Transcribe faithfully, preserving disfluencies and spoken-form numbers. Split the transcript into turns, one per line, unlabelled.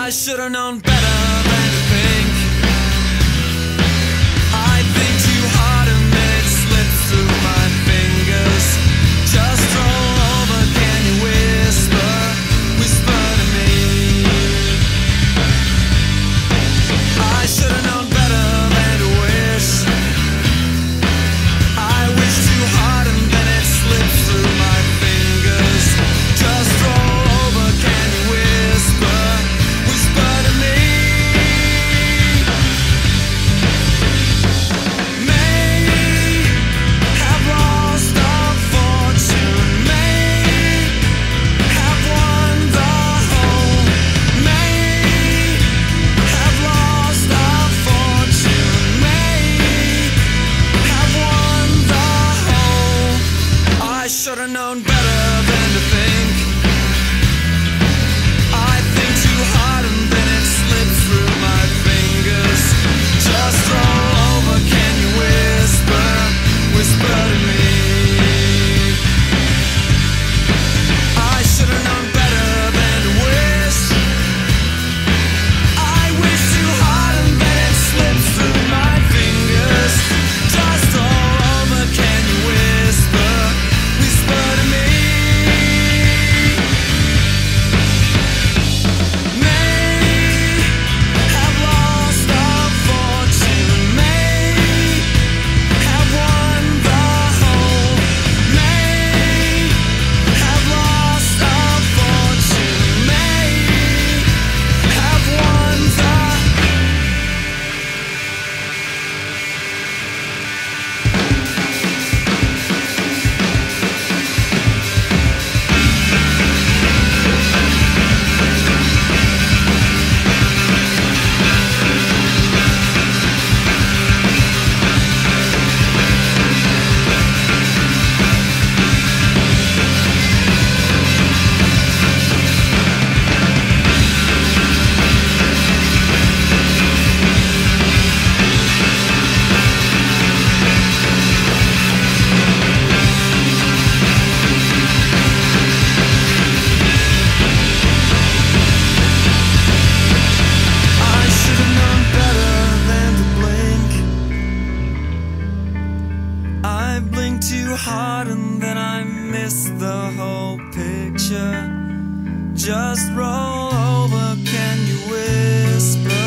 I should've known better than to think. I think too hard and then it slips through my fingers. Just roll over, can you whisper, whisper to me? I should've known better than to wish. I wish too hard and then it slips through my fingers. Just roll over, can you whisper, whisper to me? May have lost our fortune, may have won the whole, may have lost our fortune, may have won the whole. I should've known better than to think. I think too hard and then it slips through my fingers. Just roll over, can you whisper, whisper to me? I should've known better than to wish. I wish too hard and then it slips through my fingers. Just roll over, can you whisper, whisper to me? May have lost our fortune, may have won the whole, may have lost our fortune, may have won the. I should've known better than to blink. I blinked too hard and then I missed the whole picture. Just roll over, can you whisper?